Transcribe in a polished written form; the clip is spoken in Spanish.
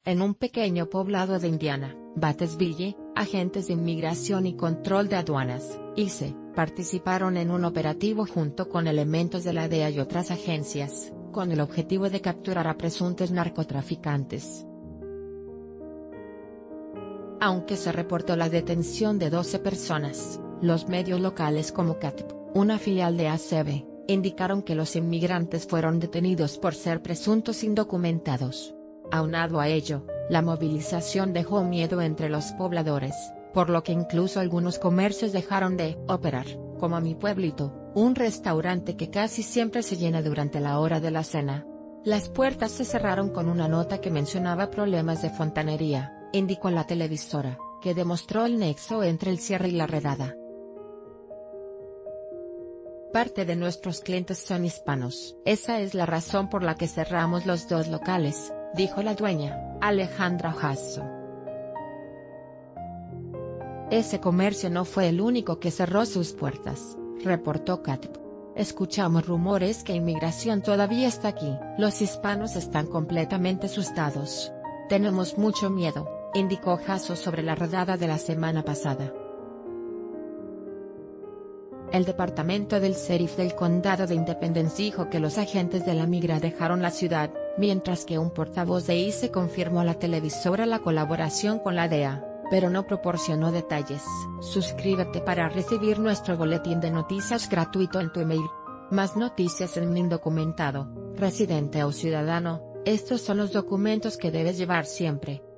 En un pequeño poblado de Indiana, Batesville, agentes de inmigración y control de aduanas, ICE, participaron en un operativo junto con elementos de la DEA y otras agencias, con el objetivo de capturar a presuntos narcotraficantes. Aunque se reportó la detención de 12 personas, los medios locales como KATP, una filial de ACB, indicaron que los inmigrantes fueron detenidos por ser presuntos indocumentados. Aunado a ello, la movilización dejó miedo entre los pobladores, por lo que incluso algunos comercios dejaron de operar, como Mi Pueblito, un restaurante que casi siempre se llena durante la hora de la cena. Las puertas se cerraron con una nota que mencionaba problemas de fontanería, indicó la televisora, que demostró el nexo entre el cierre y la redada. Parte de nuestros clientes son hispanos. Esa es la razón por la que cerramos los 2 locales, dijo la dueña, Alejandra Jasso. Ese comercio no fue el único que cerró sus puertas, reportó KATP. Escuchamos rumores que inmigración todavía está aquí. Los hispanos están completamente asustados. Tenemos mucho miedo, indicó Jasso sobre la redada de la semana pasada. El departamento del sheriff del condado de Independence dijo que los agentes de la migra dejaron la ciudad, mientras que un portavoz de ICE confirmó a la televisora la colaboración con la DEA, pero no proporcionó detalles. Suscríbete para recibir nuestro boletín de noticias gratuito en tu email. Más noticias en Indocumentado, residente o ciudadano. Estos son los documentos que debes llevar siempre.